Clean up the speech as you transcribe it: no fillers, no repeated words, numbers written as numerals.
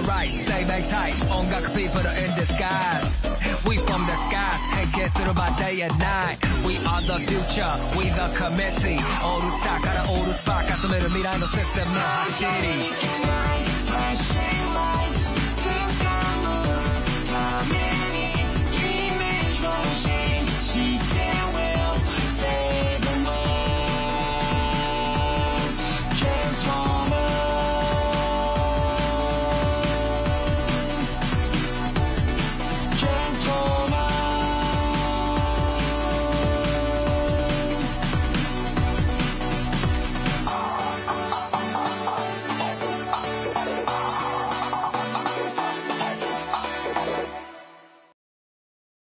right 生命体音楽 people in disguise We from the skies 変形する場 day and night We are the future We the committee オールスターからオールスパーク集める未来のシステムの走り